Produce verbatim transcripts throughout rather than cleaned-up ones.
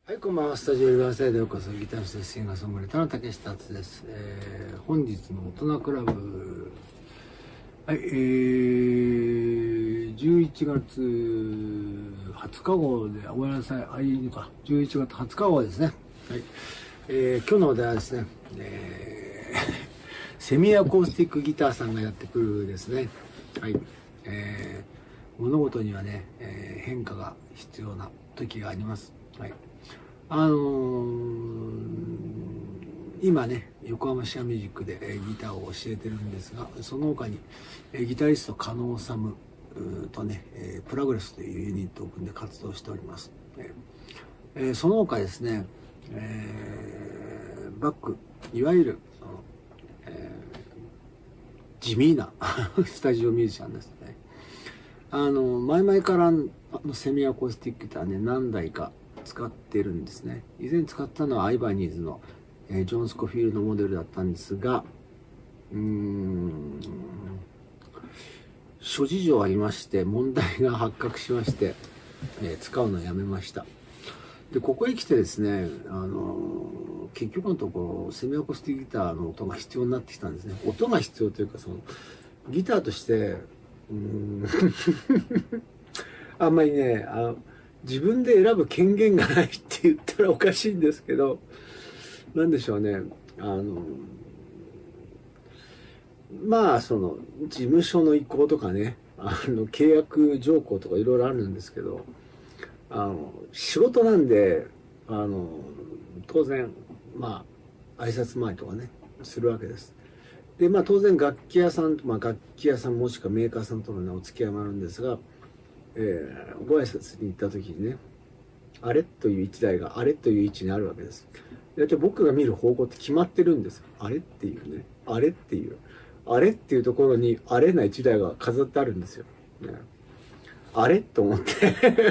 はい、こんばんは。スタジオリバーサイドへようこそ。ギタリストでシンガーソングライターの竹下敦です。えー、本日の大人クラブ。はい、えー、じゅういちがつはつか号で、ごめんなさい、あ、いいのか。じゅういちがつはつか号ですね。はい。えー、今日のお題はですね、えー、セミアコースティックギターさんがやってくるですね。はい。えー、物事にはね、えー、変化が必要な時があります。はい。あのー、今ね、横浜シアミュージックで、えー、ギターを教えてるんですが、その他に、えー、ギタリスト加納修とね、えー、プラグレスというユニットを組んで活動しております。えー、その他ですね、えー、バック、いわゆる、えー、地味なスタジオミュージシャンですね。あの、前々からあのセミアコースティックギターね、何台か使ってるんですね。以前使ったのはアイバニーズの、えー、ジョン・スコフィールドモデルだったんですが、うーん、諸事情ありまして問題が発覚しまして、えー、使うのをやめました。で、ここへ来てですね、あのー、結局のところセミアコースティックギターの音が必要になってきたんですね。音が必要というか、そのギターとしてうーんあんまりね、あ自分で選ぶ権限がないって言ったらおかしいんですけど、なんでしょうね、あのまあその事務所の意向とかね、あの契約条項とかいろいろあるんですけど、あの仕事なんで、あの当然まあ挨拶回りとかねするわけです。でまあ当然楽器屋さん、まあ、楽器屋さんもしくはメーカーさんとの、ね、お付き合いもあるんですが、えー、ご挨拶に行った時にね、あれという一台があれという位置にあるわけです。だって僕が見る方向って決まってるんですよ。あれっていうね、あれっていうあれっていうところにあれな一台が飾ってあるんですよ、ね、あれと思って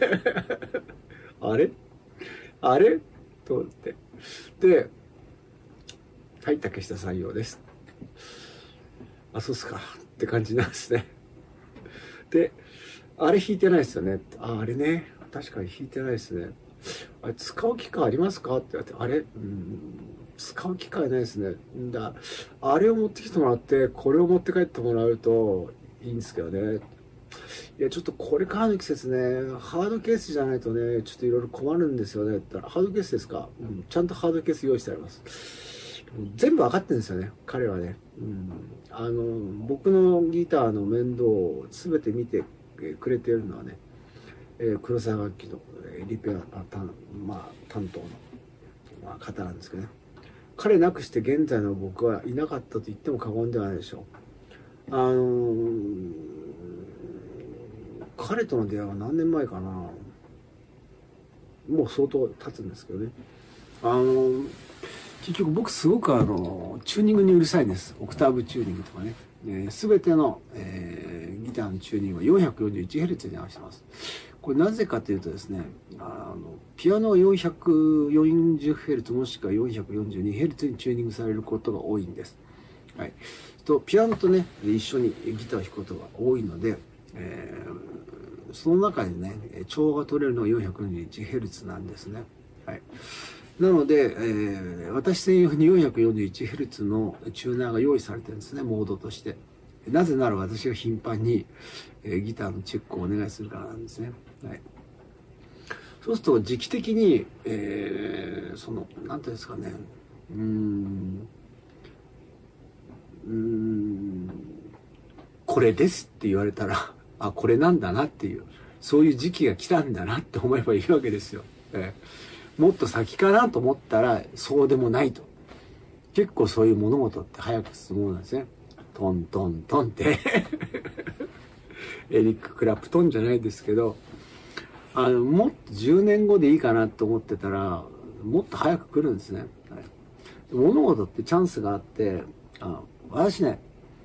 あれあれと思って、で、はい、竹下採用です。あ、そうっすかって感じなんですね。で、あれ弾いてないですよね。あ、あれね、確かに弾いてないですね。あれ使う機会ありますかって言われて、あれ、うん、使う機会ないですね。だあれを持ってきてもらって、これを持って帰ってもらうといいんですけどね。いや、ちょっとこれからの季節ね、ハードケースじゃないとね、ちょっといろいろ困るんですよね。って言ったら、ハードケースですか、うん、ちゃんとハードケース用意してあります。全部わかってるんですよね、彼はね。うん、あの、僕のギターの面倒を全て見てくれているのはね、えー、黒沢楽器のリペア担、まあ、担当の、まあ、方なんですけどね。彼なくして現在の僕はいなかったと言っても過言ではないでしょう。あのー、彼との出会いは何年前かな。もう相当経つんですけどね。あのー、結局僕すごくあのチューニングにうるさいんです。オクターブチューニングとかね。えー、全ての、えー、ギターのチューニングは よんひゃくよんじゅういちヘルツ に合わせてます。これなぜかというとですね、あのピアノは よんひゃくよんじゅうヘルツ もしくは よんひゃくよんじゅうにヘルツ にチューニングされることが多いんです。はい。とピアノとね一緒にギターを弾くことが多いので、えー、その中でね調が取れるのは よんひゃくよんじゅういちヘルツ なんですね。はい。なので、えー、私専用に よんひゃくよんじゅういちヘルツ のチューナーが用意されてるんですね、モードとして。なぜなら私が頻繁に、えー、ギターのチェックをお願いするからなんですね。はい。そうすると時期的に、えー、その、なんていうんですかね、うーん、うーん、これですって言われたら、あ、これなんだなっていう、そういう時期が来たんだなって思えばいいわけですよ。えー、もっと先かなと思ったら、そうでもないと。結構そういう物事って早く進むものなんですね。トントントンってエリック・クラプトンじゃないですけど、あのもっとじゅうねんごでいいかなと思ってたらもっと早く来るんですね。はい、物事ってチャンスがあって、あ私ね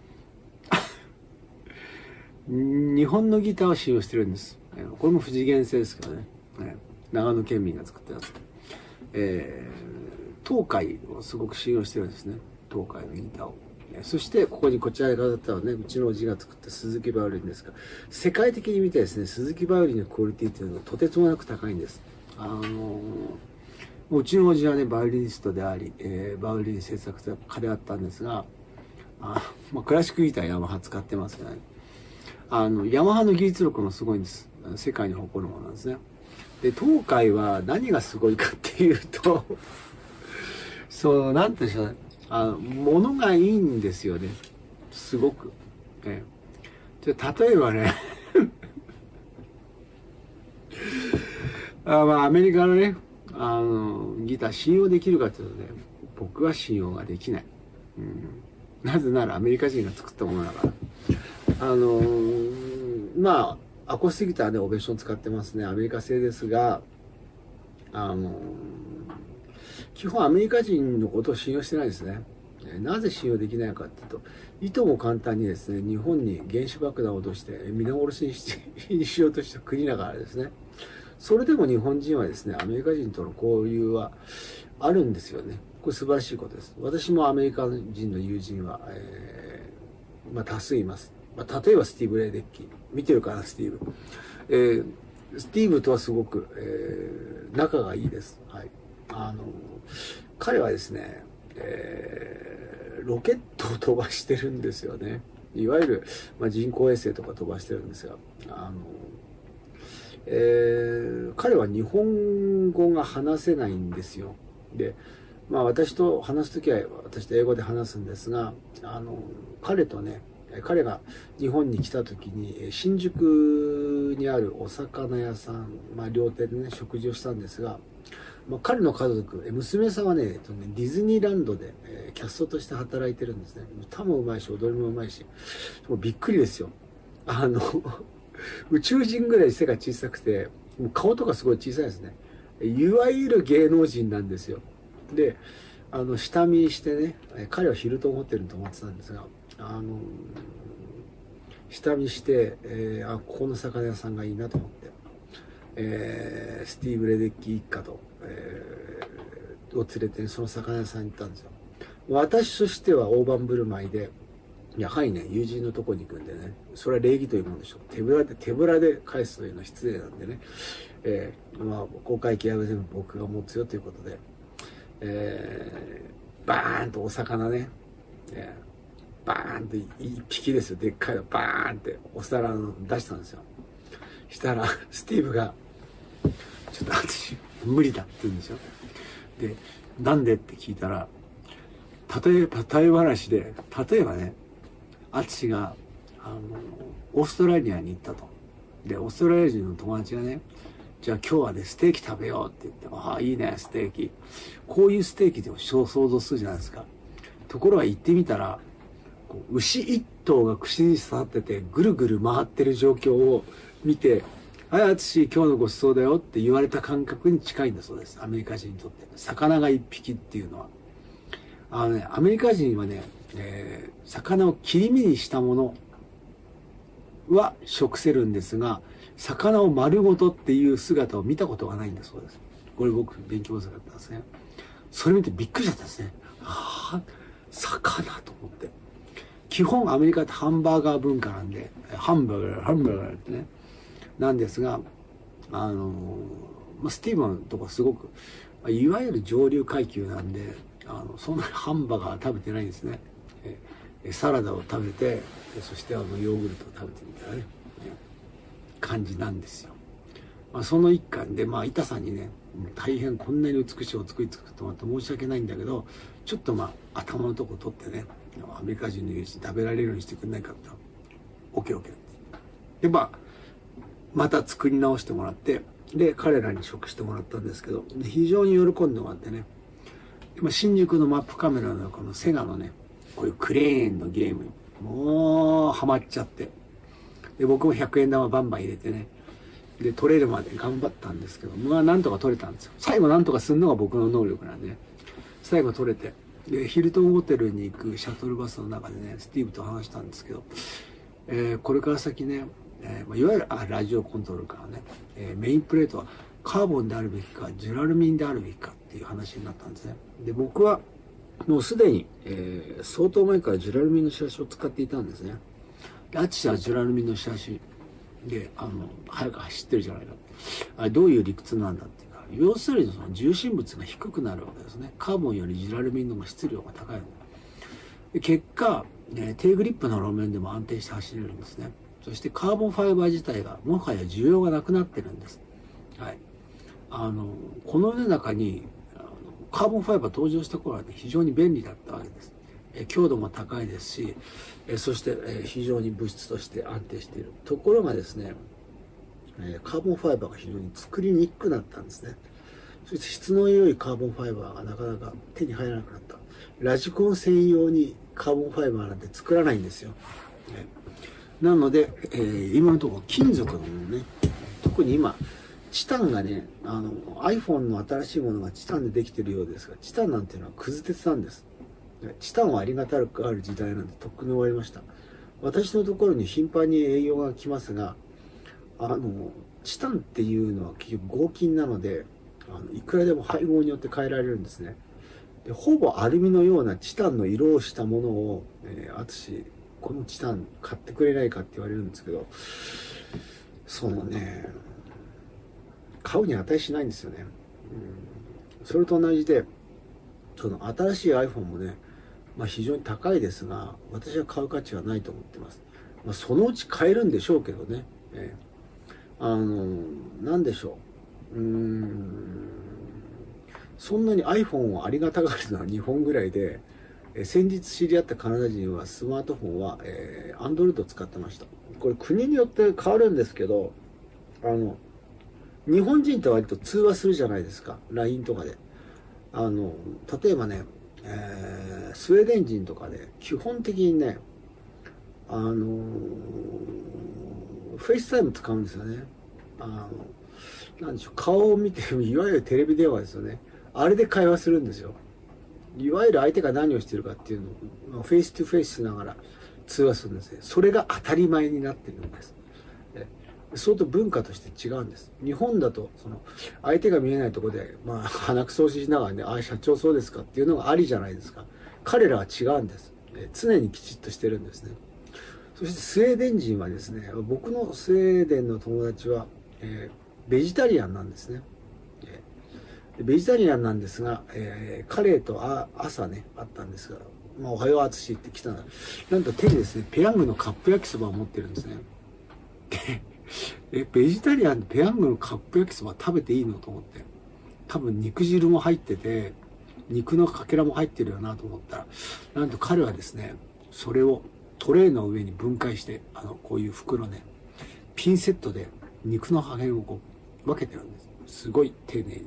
日本のギターを使用してるんです。これも富士原製ですけどね、長野県民が作ったやつ。えー、東海をすごく信用してるんですね、東海のギターを。そしてここにこちらに飾ったのはね、うちのおじが作った鈴木バイオリンですが、世界的に見てですね、鈴木バイオリンのクオリティっていうのはとてつもなく高いんです。あのー、 うちの叔父はね、バイオリニストであり、えー、バイオリン制作家であったんですが、あ、まあ、クラシックギターヤマハ使ってますよね。あの、ヤマハの技術力もすごいんです。世界に誇るものなんですね。で、東海は何がすごいかっていうと、そう、なんて言うんでしょうね。あの、物がいいんですよね。すごく。ええ、じゃ例えばね、あまあ、アメリカのね、あの、ギター信用できるかというとね、僕は信用ができない。うん、なぜならアメリカ人が作ったものだから。あのー、まあ、アコースティックギターでオベーション使ってますね。アメリカ製ですが、あのー、基本アメリカ人のことを信用してないですね。なぜ信用できないかっていうと、いとも簡単にですね、日本に原子爆弾を落として皆殺しにしにしようとした国だからですね。それでも日本人はですね、アメリカ人との交流はあるんですよね。これ素晴らしいことです。私もアメリカ人の友人は、えー、まあ多数います。まあ、例えばスティーブ・レデッキー。見てるかな、スティーブ。えー、スティーブとはすごく、えー、仲がいいです。はい。あの、彼はですね、えー、ロケットを飛ばしてるんですよね。いわゆる、まあ、人工衛星とか飛ばしてるんですが、あの、えー、彼は日本語が話せないんですよ。で、まあ私と話すときは私と英語で話すんですが、あの、彼とね、彼が日本に来た時に新宿にあるお魚屋さん、まあ、料亭でね食事をしたんですが、まあ、彼の家族、娘さんはね、えっとね、ディズニーランドで、えー、キャストとして働いてるんですね。歌もうまいし踊りもうまいし、もうびっくりですよ。あの宇宙人ぐらい背が小さくて、もう顔とかすごい小さいですね。いわゆる芸能人なんですよ。で、あの下見してね、彼はヒルトンホテルに泊まってたんですが、あの下見して、えー、あここの魚屋さんがいいなと思って、えー、スティーブ・レデッキー一家と、えー、を連れてその魚屋さんに行ったんですよ。私としては大盤振る舞いで、やはりね友人のとこに行くんでね、それは礼儀というものでしょう。手ぶらで手ぶらで返すというのは失礼なんでね、えー、まあお会計は全部僕が持つよということで、えー、バーンとお魚ね、えーバーンって一匹ですよ、でっかいのバーンってお皿の出したんですよ。したらスティーブが「ちょっと私無理だ」って言うんですよ。で「なんで?」って聞いたら、例えば例え話で、例えばね、淳があのオーストラリアに行ったと。でオーストラリア人の友達がね、じゃあ今日はねステーキ食べようって言って、ああいいねステーキ、こういうステーキでも想像するじゃないですか。ところが行ってみたら、牛一頭が串に刺さっててぐるぐる回ってる状況を見て、はい淳今日のごちそうだよって言われた感覚に近いんだそうです。アメリカ人にとって魚が一匹っていうのは、あのね、アメリカ人はね、えー、魚を切り身にしたものは食せるんですが、魚を丸ごとっていう姿を見たことがないんだそうです。これ僕勉強不足だったんですね。それ見てびっくりしちゃったんですね。ああ魚と思って。基本アメリカってハンバーガー文化なんで、ハンバーガーハンバーガーってねなんですが、あのスティーブンのとこすごくいわゆる上流階級なんで、あのそんなにハンバーガー食べてないんですね。えサラダを食べて、そしてあのヨーグルトを食べてみたいなね感じなんですよ。まあ、その一環で、まあ、板さんにね、大変こんなに美しいお作り作ってもらって申し訳ないんだけど、ちょっとまあ頭のとこ取ってね、アメリカ人の友人食べられるようにしてくれないかって、オッケーオッケーってで、まあまた作り直してもらって、で彼らに食してもらったんですけど、非常に喜んでもらってね、今新宿のマップカメラのこのセガのね、こういうクレーンのゲームにもうハマっちゃって、で僕もひゃくえん玉バンバン入れてね、で取れるまで頑張ったんですけど、まあなんとか取れたんですよ。最後なんとかするのが僕の能力なんでね、最後取れて、でヒルトンホテルに行くシャトルバスの中でねスティーブと話したんですけど、えー、これから先ね、えーまあ、いわゆるあラジオコントロールからね、えー、メインプレートはカーボンであるべきかジュラルミンであるべきかっていう話になったんですね。で僕はもうすでに、えー、相当前からジュラルミンのシャシを使っていたんですね。でアッチはジュラルミンのシャシであの早く走ってるじゃないか、あれどういう理屈なんだっていうから要するにその重心物が低くなるわけですね。カーボンよりジュラルミンの方が質量が高いので、結果、えー、低グリップの路面でも安定して走れるんですね。そしてカーボンファイバー自体がもはや需要がなくなってるんです。はい。あの、この世の中にあのカーボンファイバー登場した頃はね、非常に便利だったわけです。え強度も高いですし、えそして、え非常に物質として安定している。ところがですね、えカーボンファイバーが非常に作りにくくなったんですね。そして質の良いカーボンファイバーがなかなか手に入らなくなった。ラジコン専用にカーボンファイバーなんて作らないんですよ。ね、なので、えー、今のところ金属のものね、特に今、チタンがね、あの、iPhone の新しいものがチタンでできているようですが、チタンなんていうのはくず鉄なんです。チタンはありがたくある時代なんでとっくに終わりました。私のところに頻繁に営業が来ますが、あの、チタンっていうのは結局合金なので、あのいくらでも配合によって変えられるんですね。でほぼアルミのようなチタンの色をしたものを、えー、私、このチタン買ってくれないかって言われるんですけど、そのね、買うに値しないんですよね。うん、それと同じで、その新しい iPhone もね、まあ、非常に高いですが、私は買う価値はないと思ってます。まあ、そのうち買えるんでしょうけどね。えー、あの、なんでしょう。うーん、そんなに iPhone をありがたがるのはにほんぐらいで、えー、先日知り合ったカナダ人はスマートフォンは、えー、Android を使ってました。これ国によって変わるんですけど、あの、日本人って割と通話するじゃないですか。ライン とかで。あの、例えばね、えー、スウェーデン人とかで、基本的にね、あのー、フェイスタイム使うんですよね。あの、なんでしょう、顔を見て、いわゆるテレビ電話ですよね。あれで会話するんですよ。いわゆる相手が何をしてるかっていうのを、フェイストゥフェイスしながら通話するんですね。それが当たり前になってるんです。相当文化として違うんです。日本だと、その、相手が見えないところで、まあ、鼻くそ押ししながらね、ああ、社長そうですかっていうのがありじゃないですか。彼らは違うんです。常にきちっとしてるんですね。そしてスウェーデン人はですね、僕のスウェーデンの友達は、えー、ベジタリアンなんですね。えー、ベジタリアンなんですが、えー、彼とあ朝ね、会ったんですが、まあ、おはよう、あつしって来たら、なんと手にですね、ペヤングのカップ焼きそばを持ってるんですね。え、ベジタリアンでペヤングのカップ焼きそば食べていいのと思って。多分肉汁も入ってて、肉のかけらも入ってるよなと思ったら、なんと彼はですね、それをトレーの上に分解して、あの、こういう袋ね、ピンセットで肉の破片をこう、分けてるんです。すごい丁寧に。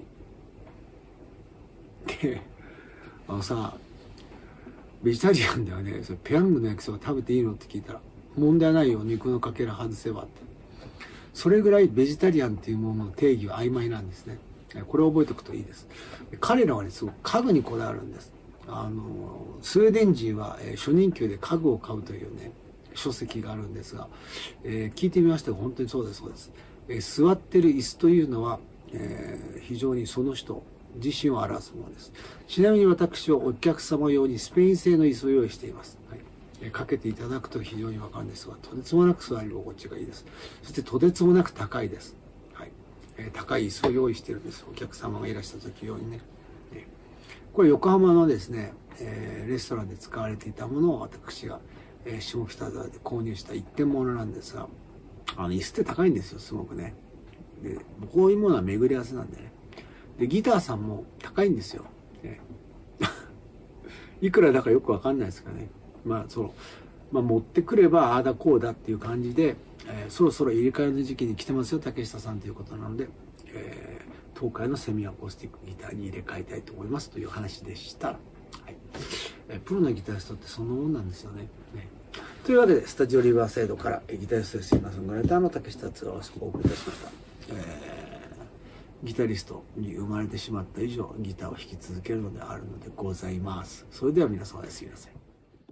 で、あのさ、ベジタリアンではね、それペヤングの焼きそば食べていいのって聞いたら、問題ないよ、肉のかけら外せばって。それぐらいベジタリアンっていうものの定義は曖昧なんですね。これを覚えておくといいです。彼らはね、すごく家具にこだわるんです。あの、スウェーデン人は、えー、初任給で家具を買うというね、書籍があるんですが、えー、聞いてみましたが本当にそうです、そうです。えー、座ってる椅子というのは、えー、非常にその人自身を表すものです。ちなみに私はお客様用にスペイン製の椅子を用意しています。はい、えー、かけていただくと非常にわかるんですが、とてつもなく座り心地がいいです。そしてとてつもなく高いです。はい、えー、高い椅子を用意してるんです。お客様がいらした時用にね。これ横浜のですね、えー、レストランで使われていたものを私が、えー、下北沢で購入した一点物なんですが、あの椅子って高いんですよ、すごくね。で、こういうものは巡り合わせなんでね。で、ギターさんも高いんですよ。えー、いくらだかよくわかんないですかね。まあ、その、まあ、持ってくればああだこうだっていう感じで、えー、そろそろ入れ替えの時期に来てますよ、竹下さんということなので、えー東海のセミアコースティックギターに入れ替えたいと思いますという話でした。はい、えプロのギタリストってそんなもんなんですよね。ねというわけで、スタジオリバーサイドからギタリストでシンガーソングライターの竹下敦をお送りいたしました。えー、ギタリストに生まれてしまった以上、ギターを弾き続けるのであるのでございます。それでは皆様ですみません。